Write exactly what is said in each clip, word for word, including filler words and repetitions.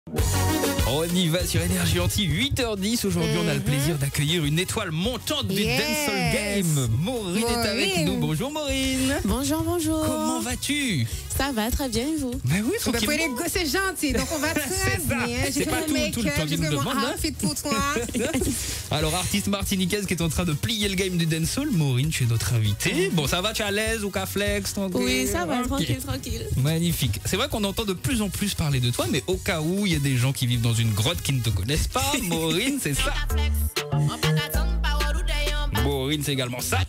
On y va sur Énergie Anti, huit heures dix. Aujourd'hui, mm-hmm. on a le plaisir d'accueillir une étoile montante du yes. Dancehall Game. Maureen, Maureen est avec nous. Bonjour Maureen. Bonjour, bonjour. Comment vas-tu? Ça va très bien, et vous? Ben oui, tranquillement. Bah, c'est gentil, donc on va très bien. C'est pas tout, tout le temps qu'il nous demande. Hein? Pour toi. Alors, artiste martiniquaise qui est en train de plier le game du dancehall, Maureen, tu es notre invitée. Bon, ça va, tu es à l'aise ou qu'à flex? Oui, ça va, okay. tranquille, tranquille. Magnifique. C'est vrai qu'on entend de plus en plus parler de toi, mais au cas où il y a des gens qui vivent dans une grotte qui ne te connaissent pas, Maureen, c'est ça. Maureen, c'est également ça.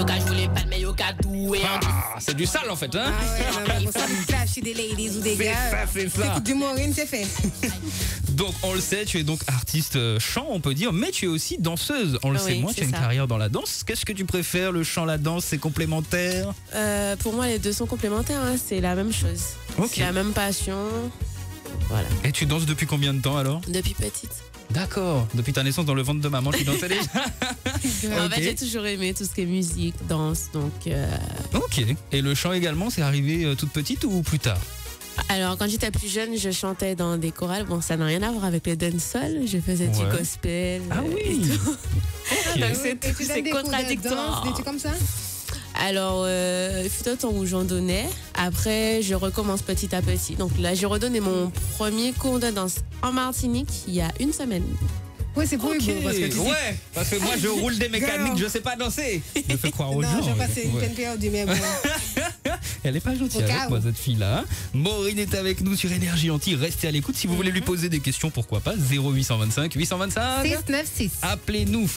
Ah, c'est du sale en fait, hein? Ah ouais, ça me clash des ladies ou des gars. C'est ça, c'est ça. Écoute, du Maureen, c'est fait. Donc, on le sait, tu es donc artiste chant, on peut dire, mais tu es aussi danseuse. On le oui, sait moins, tu as une carrière dans la danse. Qu'est-ce que tu préfères, le chant, la danse, c'est complémentaire? euh, Pour moi, les deux sont complémentaires, hein. C'est la même chose. Okay. C'est la même passion. Voilà. Et tu danses depuis combien de temps alors? Depuis petite. D'accord, depuis ta naissance dans le ventre de maman, tu dansais déjà? En fait, j'ai toujours aimé tout ce qui est musique, danse, donc... Euh... Ok, et le chant également, c'est arrivé euh, toute petite ou plus tard? Alors, quand j'étais plus jeune, je chantais dans des chorales. Bon, ça n'a rien à voir avec le dancehall. Je faisais ouais. du gospel. Ah euh, oui. Okay. Donc, c'est, c'est contradictoire. Des trucs comme ça? Alors, euh, il fut un temps où j'en donnais. Après, je recommence petit à petit. Donc là, j'ai redonné mon premier cours de danse en Martinique il y a une semaine. Oui, c'est pour okay. beau, parce que tu ouais, sais... parce que moi, je roule des mécaniques, je sais pas danser. Je me fais croire aux non, gens. Non, je passe une ouais. peine perdue, mais bon. Elle est pas gentille avec cas. moi, cette fille-là. Maureen est avec nous sur Énergie Anti. Restez à l'écoute. Si vous mm-hmm. voulez lui poser des questions, pourquoi pas. zéro huit cent vingt-cinq huit cent vingt-cinq six neuf six. Appelez-nous.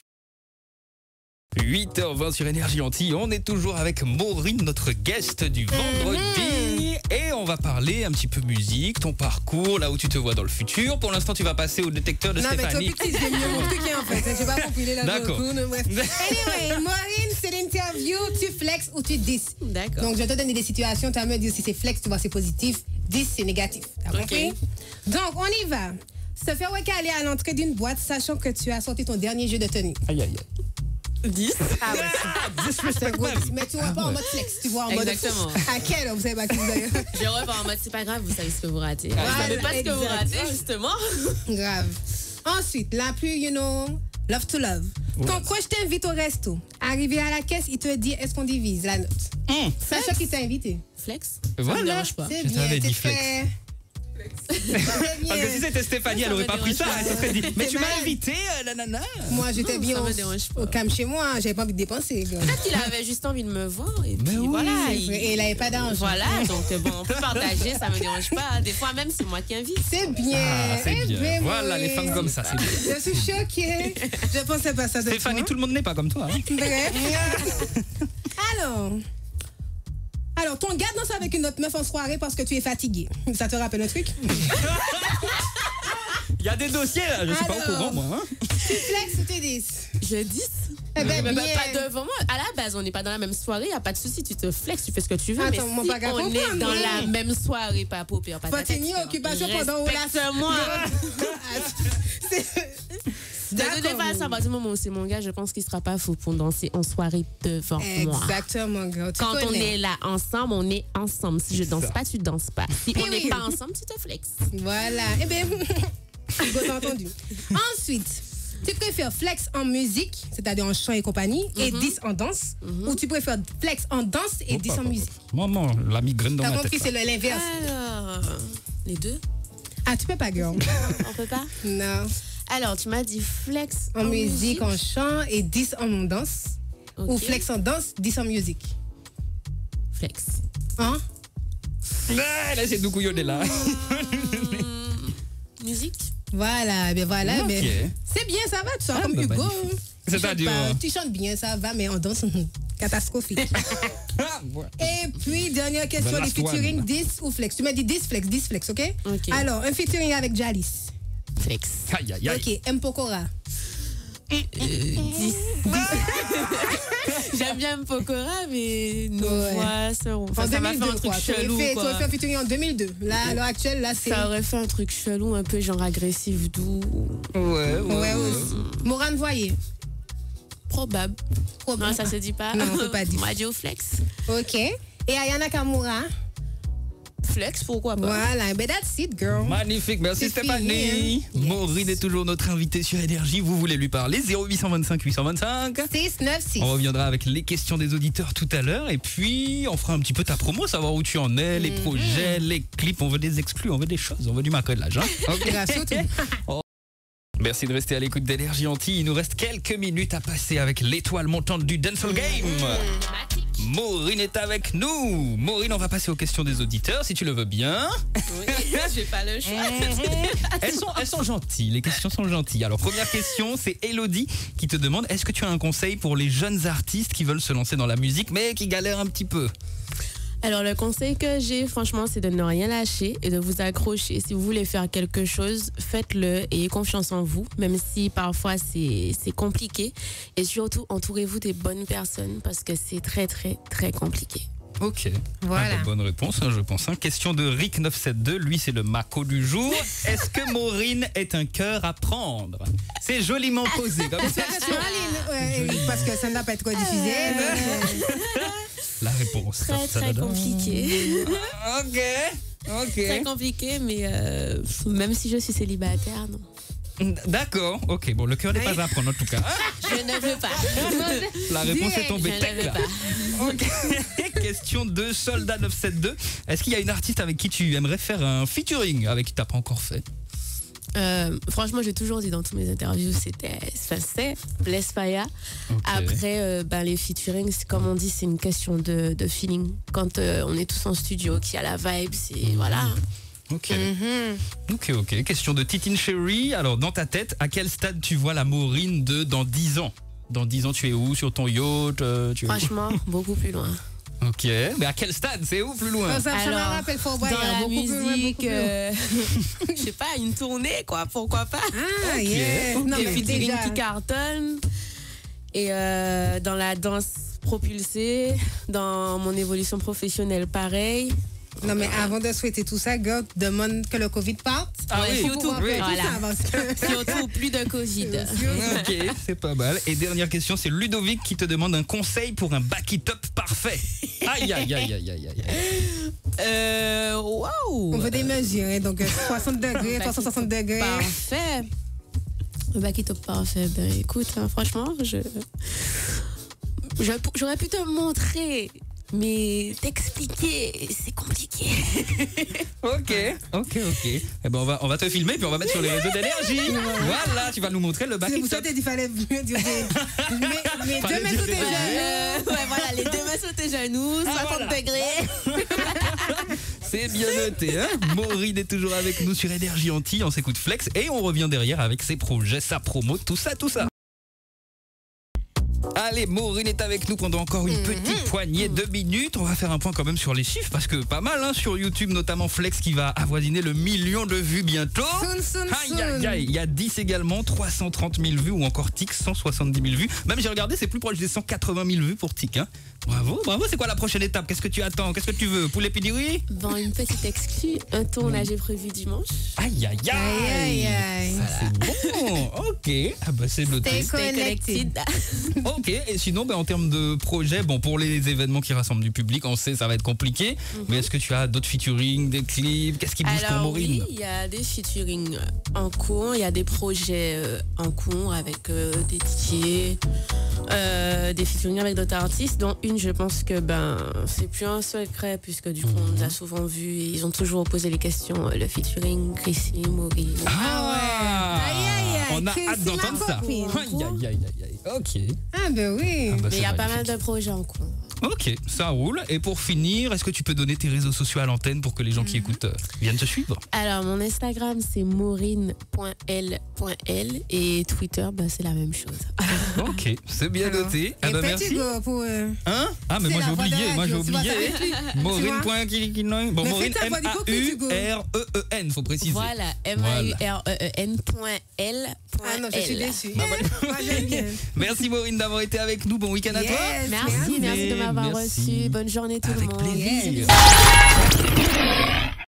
huit heures vingt sur Énergie Anti, on est toujours avec Maureen, notre guest du vendredi. Mmh. Et on va parler un petit peu musique, ton parcours, là où tu te vois dans le futur. Pour l'instant, tu vas passer au détecteur de non, Stéphanie. Non, mais toi, j'ai mieux mon truc en fait. Je vais pas compiler la D'accord. Bref. Anyway, Maureen, c'est l'interview, tu flex ou tu dis. D'accord. Donc, je te donne des situations, tu vas me dire si c'est flex, tu vois, c'est positif. dix, c'est négatif. T'as compris? Okay. Donc, on y va. Se faire recaler à l'entrée d'une boîte, sachant que tu as sorti ton dernier jeu de tenue. Aïe, aïe, aïe. dix. Ah ouais. Disrespect même. Mais tu vois ah, pas ouais. en mode flex, tu vois en exactement. mode. À quelle heure vous savez pas qui vous avez. Je repars en mode c'est pas grave, vous savez ce que vous ratez. Voilà, vous savez pas exact. ce que vous ratez, justement. Grave. Ensuite, la plus, you know, love to love. Ouais. Ton coach t'invite au resto. Arrivé à la caisse, il te dit est-ce qu'on divise la note? Mmh. Sachant qu'il t'a invité. Flex? Voilà. Ça me dérange pas. C'est je bien, t'avais dit flex. Fait... Parce que si c'était Stéphanie, elle aurait pas pris ça. Elle se serait dit mais tu m'as invité, nanana. Moi, j'étais bien au, au calme chez moi. J'avais pas envie de dépenser. Peut-être qu'il avait juste envie de me voir. Et puis oui, voilà. Il... Et il avait pas d'argent. Voilà, donc bon, on peut partager, ça me dérange pas. Des fois même, c'est moi qui invite. C'est bien. Ah, c'est bien. bien. Voilà, les femmes comme ça, c'est bien. Je suis choquée. Je pensais pas ça de Stéphanie, toi. Tout le monde n'est pas comme toi. Hein. Bref. Alors. Alors, ton gars danse avec une autre meuf en soirée parce que tu es fatigué. Ça te rappelle un truc? Il y a des dossiers là, je suis pas au courant moi. Hein? Tu flex ou tu dis? Je dis. Eh ben, mais bien. pas devant moi. À la base, on n'est pas dans la même soirée, il n'y a pas de souci. Tu te flexes, tu fais ce que tu veux. Attends, mais mon si bagarre, on est dans la même soirée, pas popé, pas tata. Faut occupation pendant où la moi. De toute façon, à partir du moment où c'est mon gars, je pense qu'il ne sera pas faux pour danser en soirée devant Exactement, moi. Exactement, gars. Quand connais. on est là ensemble, on est ensemble. Si je danse ça. pas, tu danses pas. Si Et on n'est oui. pas ensemble, tu te flexes. Voilà. Eh bien, vous entendu. Ensuite, tu préfères flex en musique, c'est-à-dire en chant et compagnie, mm-hmm. et dix en danse, mm-hmm. ou tu préfères flex en danse et dix en musique? Maman, la migraine dans T'as ma tête. T'as compris, c'est l'inverse. Alors, les deux? Ah, tu peux pas, girl. On peut pas? Non. Alors, tu m'as dit flex en, en musique, musique, en chant et dix en danse. Okay. Ou flex en danse, dix en musique. Flex. Hein? Là, là c'est nous couillonner là. Mmh, musique? Voilà, ben voilà. Okay. Ben, c'est bien, ça va, tu sors ah, comme bah, Hugo. C'est-à-dire? Tu chantes bien, ça va, mais en danse, catastrophique. Et puis, dernière question, les featuring dix ou flex. Tu m'as dit dix flex, dix flex, ok? Ok. Alors, un featuring avec Jalis. Flex. Aïe, aïe, aïe. Ok, M. Pokora. Euh, dix. J'aime bien M. Pokora, mais nos ouais. voix seront. Enfin, ça m'a fait un truc chelou. Tu aurais fait un featuring en deux mille deux. Là, à l'heure actuelle, là, c'est. Ça aurait fait un truc chelou, un peu genre agressif, doux. Ouais, ouais. Ouais, aussi. Morane Voyer. Probable. Probable. Non, ça se dit pas. Non, on peut pas dire. Moi, j'ai au flex. Ok. Et Ayana Kamura. Flex, pourquoi pas. Voilà, ben that's it, girl. Magnifique, merci C'est Stéphanie. fini, hein. Yes. Maureen est toujours notre invitée sur Énergie. Vous voulez lui parler? zéro huit cent vingt-cinq huit cent vingt-cinq. six neuf six. On reviendra avec les questions des auditeurs tout à l'heure. Et puis, on fera un petit peu ta promo, savoir où tu en es, les Mm-hmm. projets, les clips. On veut des exclus, on veut des choses, on veut du maquillage. Hein. Ok. Surtout. Merci de rester à l'écoute d'Énergie Antilles. Il nous reste quelques minutes à passer avec l'étoile montante du Dancehall Game. Maureen est avec nous. Maureen, on va passer aux questions des auditeurs, si tu le veux bien. Oui, j'ai pas le choix. Elles sont, elles sont gentilles, les questions sont gentilles. Alors, première question, c'est Elodie qui te demande, est-ce que tu as un conseil pour les jeunes artistes qui veulent se lancer dans la musique, mais qui galèrent un petit peu? Alors, le conseil que j'ai, franchement, c'est de ne rien lâcher et de vous accrocher. Si vous voulez faire quelque chose, faites-le et ayez confiance en vous, même si parfois c'est c'est compliqué. Et surtout, entourez-vous des bonnes personnes parce que c'est très, très, très compliqué. Ok, Voilà. Ah, bah, bonne réponse, hein, je pense. Hein. Question de Rick neuf sept deux, lui c'est le Mako du jour. Est-ce que Maureen est un cœur à prendre? C'est joliment posé comme ça. Ouais, parce que ça ne doit pas être trop diffusé. La réponse. Très, très compliqué. Ok, ok. Très compliqué, mais euh, même si je suis célibataire, non. D'accord, ok, bon, le cœur n'est pas à prendre en tout cas. Je ne veux pas. La réponse est Je tombée ne tech veux là. pas. Ok. Question de Soldat neuf sept deux. Est-ce qu'il y a une artiste avec qui tu aimerais faire un featuring, avec qui tu n'as pas encore fait? Euh, franchement, j'ai toujours dit dans toutes mes interviews, c'était, enfin, c'est Blaise Paya. Ok. Après, euh, ben, les featuring, c'est, comme on dit, c'est une question de, de feeling. Quand euh, on est tous en studio, qu'il y a la vibe, c'est voilà. Ok. Ok, ok. Question de Titine Cherry. Alors, dans ta tête, à quel stade tu vois la Maureen de dans dix ans? Dans dix ans, tu es où? Sur ton yacht? euh, tu es où? Franchement, beaucoup plus loin. Ok. Mais à quel stade? C'est où plus loin? Ça, ça me Alors, rappelle Fort dans Boyard. la beaucoup plus loin, beaucoup musique, plus loin. euh, je sais pas, une tournée, quoi, pourquoi pas. Ah, Ok. yes. Ok. Non, Des mais featuring déjà. qui cartonnent. Et euh, dans la danse propulsée, dans mon évolution professionnelle, pareil. Non, mais avant de souhaiter tout ça, girl, demande que le Covid parte. Ah Ouais, oui. surtout, Pour pouvoir faire tout voilà. ça, parce que- Surtout plus de Covid. Ok, c'est pas mal. Et dernière question, c'est Ludovic qui te demande un conseil pour un back-it-up parfait. Aïe, aïe, aïe, aïe, aïe, aïe. Euh, On waouh! veut des mesures, hein, donc euh, soixante degrés, trois cent soixante degrés. Parfait. Le bac est top parfait. Ben écoute, hein, franchement, je, je- j'aurais pu te montrer, mais t'expliquer, c'est compliqué. Ok, ok, ok. Eh ben on va, on va te filmer puis on va mettre sur les réseaux d'énergie. Voilà, tu vas nous montrer le C'est pour ça back-it-up. que il fallait mieux dire des- mais, mais Fallait deux mètres dire sous des tes mesures. genoux. Euh, ouais, voilà, les deux mains sur tes genoux, Ah, soixante voilà. degrés. C'est bien noté, hein. Maureen est toujours avec nous sur Énergie Antilles. On s'écoute Flex et on revient derrière avec ses projets, sa promo, tout ça, tout ça. Allez, Maureen est avec nous pendant encore une petite poignée de minutes. On va faire un point quand même sur les chiffres parce que pas mal hein, sur YouTube, notamment Flex qui va avoisiner le million de vues bientôt. Soon, soon, Aïe, aïe, soon. aïe. Il y a dix également, trois cent trente mille vues ou encore Tic, cent soixante-dix mille vues. Même j'ai regardé, c'est plus proche des cent quatre-vingt mille vues pour Tic. Hein. Bravo, bravo. C'est quoi la prochaine étape? Qu'est-ce que tu attends? Qu'est-ce que tu veux? Poulet pidiri? Bon, une petite exclue, un tournage est prévu dimanche. Aïe, aïe, aïe. Aïe, aïe, aïe. Ça, c'est bon. Ok. Ah bah c'est noté. Stay Stay connected. connected. Ok, et sinon, ben, en termes de projet, bon, pour les événements qui rassemblent du public, on sait ça va être compliqué. Mais est-ce que tu as d'autres featuring, des clips? Qu'est-ce qui bouge pour Alors Maureen? oui, il y a des featuring en cours, il y a des projets euh, en cours avec euh, des D J, euh, des featuring avec d'autres artistes, dont une, je pense que ben c'est plus un secret puisque du coup on nous a souvent vu et ils ont toujours posé les questions. euh, Le featuring Chrissy, Maureen. Ah, Aïe, aïe, aïe. on a Chrissy, hâte d'entendre ma ça. copine. Aïe, aïe, aïe, aïe, aïe. Ok. Ah, ben oui. Ah bah, Mais c'est il y a pas mal magnifique. de projets en cours. Ok, ça roule. Et pour finir, est-ce que tu peux donner tes réseaux sociaux à l'antenne pour que les gens qui écoutent euh, viennent te suivre? Alors mon Instagram c'est maureen point l point l et Twitter ben, c'est la même chose. Ok, c'est bien Alors, noté. Ah et bah, petit merci. go pour. euh, Hein? Ah, mais C'est moi la j'ai voix de oublié, moi j'ai radio, tu vois, oublié. ça va être lui. Maureen. Tu vois? point qui- qui- non. Bon, Mais Maureen, fais ta voix M du A cocu, U tu go. R E E N, faut préciser. Voilà, M A U R E E N point L point Ah non, je suis L. déçue. Bah, voilà. Moi, j'aime bien. Merci Maureen d'avoir été avec nous. Bon week-end à toi. Yes, Merci, merci de m'avoir Merci. reçu. Bonne journée tout Avec le monde. plaisir. Yes.